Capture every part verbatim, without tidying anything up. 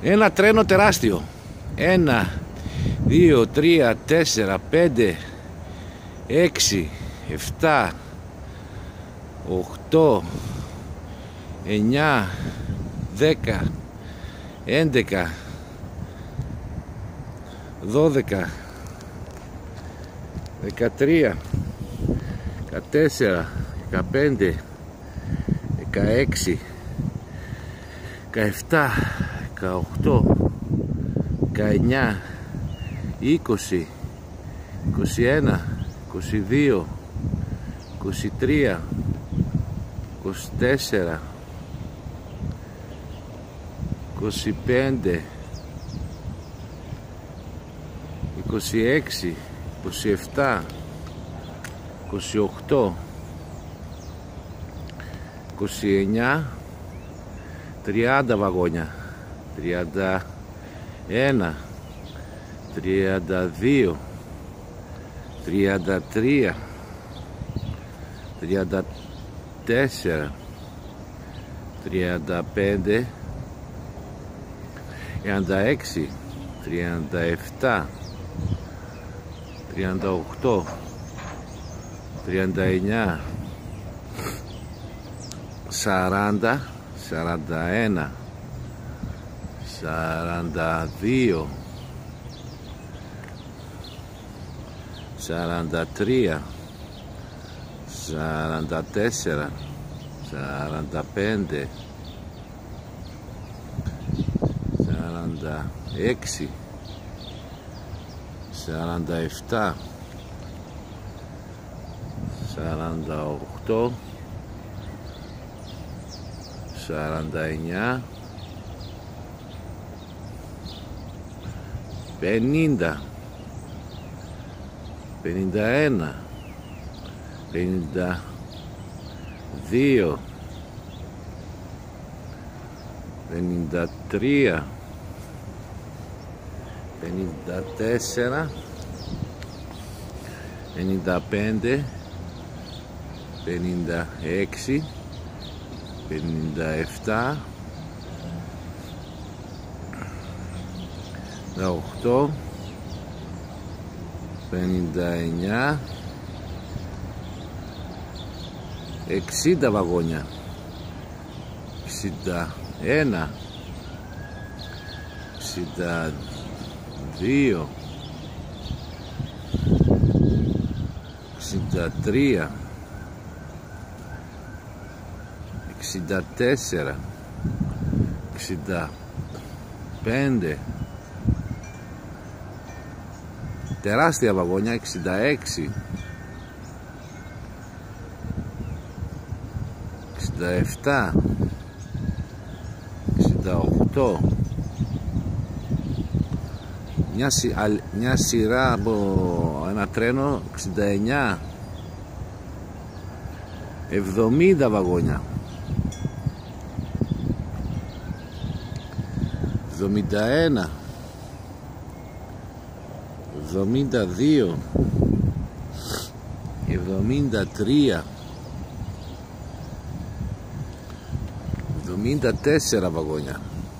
Ένα τρένο τεράστιο. Ένα, δύο, τρία, τέσσερα, πέντε, έξι, εφτά, οχτώ, εννιά, δέκα, έντεκα, δώδεκα, δεκατρία, δεκατέσσερα, δεκαπέντε, δεκαέξι, δεκαεπτά, δεκαοκτώ, δεκαεννιά, είκοσι, είκοσι ένα, είκοσι δύο, είκοσι τρία, είκοσι τέσσερα, είκοσι πέντε, είκοσι έξι, είκοσι επτά, είκοσι οκτώ, είκοσι εννιά, τριάντα βαγόνια, τριάντα ένα, τριάντα δύο, τριάντα τρία, τριάντα τέσσερα, τριάντα πέντε, τριάντα έξι, τριάντα επτά, τριάντα οκτώ, τριάντα εννιά, σαράντα, σαράντα ένα, σαράντα δύο, σαράντα τρία, σαράντα τέσσερα, σαράντα πέντε, σαράντα έξι, σαράντα επτά, σαράντα οκτώ, σαράντα εννιά, πενήντα, πενήντα ένα, πενήντα δύο, πενήντα τρία, πενήντα τέσσερα, πενήντα πέντε, πενήντα έξι, πενήντα επτά, πενήντα οκτώ, πενήντα εννιά, εξήντα βαγόνια, εξήντα ένα, εξήντα δύο, εξήντα τρία, εξήντα τέσσερα, εξήντα πέντε, τεράστια βαγόνια, εξήντα έξι, εξήντα επτά, εξήντα οκτώ, μια, μια σειρά από ένα τρένο, εξήντα εννιά, εβδομήντα βαγόνια, εβδομήντα ένα, εβδομήντα δύο, εβδομήντα τρία, εβδομήντα τέσσερα βαγόνια,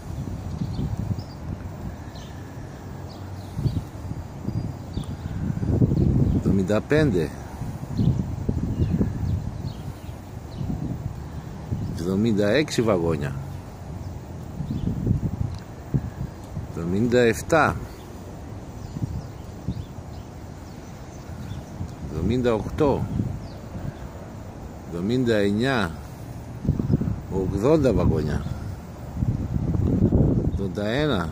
εβδομήντα πέντε, εβδομήντα έξι βαγόνια, εβδομήντα επτά, εβδομήντα οκτώ, εβδομήντα εννιά, ογδόντα βαγόνια, ογδόντα ένα,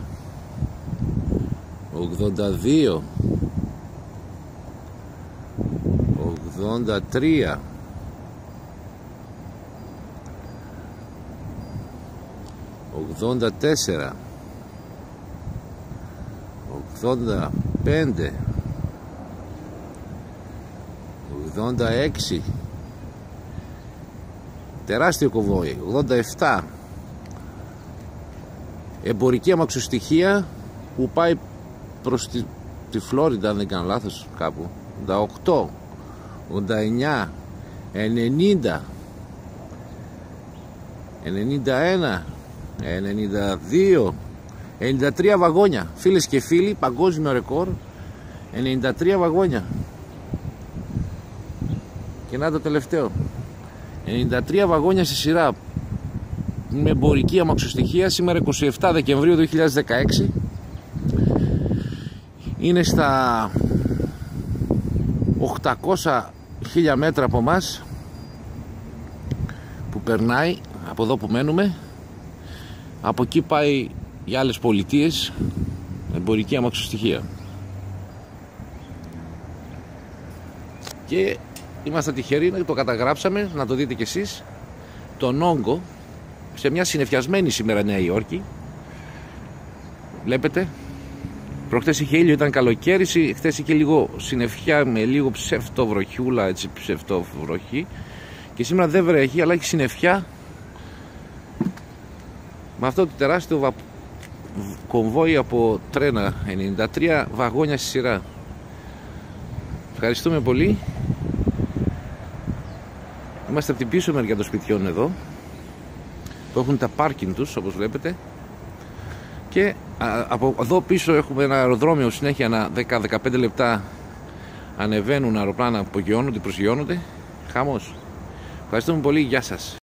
ογδόντα δύο, ογδόντα τρία, ογδόντα τέσσερα, ογδόντα πέντε, ογδόντα έξι, τεράστιο κοβόι, ογδόντα επτά, εμπορική αμαξοστοιχεία που πάει προς τη, τη Φλόριντα, αν δεν κάνω λάθος, κάπου, ογδόντα οκτώ, ογδόντα εννιά, ενενήντα, ενενήντα ένα, ενενήντα δύο, ενενήντα τρία βαγόνια, φίλες και φίλοι, παγκόσμιο ρεκόρ. ενενήντα τρία βαγόνια. Και να το τελευταίο, ενενήντα τρία βαγόνια στη σειρά με εμπορική αμαξοστοιχεία. Σήμερα εικοστή εβδόμη Δεκεμβρίου δύο χιλιάδες δεκαέξι. Είναι στα οκτακόσια χίλια μέτρα από μας που περνάει, από εδώ που μένουμε. Από εκεί πάει για άλλες πολιτείες, εμπορική αμαξοστοιχεία. Και είμαστε τυχεροί να το καταγράψαμε, να το δείτε κι εσείς, τον όγκο, σε μια συννεφιασμένη σήμερα Νέα Υόρκη. Βλέπετε, προχτές είχε ήλιο, ήταν καλοκαίρι, χθες είχε λίγο συννεφιά με λίγο ψευτοβροχιούλα, έτσι ψευτοβροχή, και σήμερα δεν βρέχει, αλλά έχει συννεφιά με αυτό το τεράστιο βα... κομβόι από τρένα, ενενήντα τρία βαγόνια στη σειρά. Ευχαριστούμε πολύ. Είμαστε από την πίσω μεριά των σπιτιών εδώ, που έχουν τα πάρκινγκ τους, όπως βλέπετε. Και α, από εδώ πίσω έχουμε ένα αεροδρόμιο, συνέχεια ένα δέκα με δεκαπέντε λεπτά ανεβαίνουν αεροπλάνα που απογειώνονται, προσγειώνονται. Χαμός. Ευχαριστούμε πολύ, γεια σας.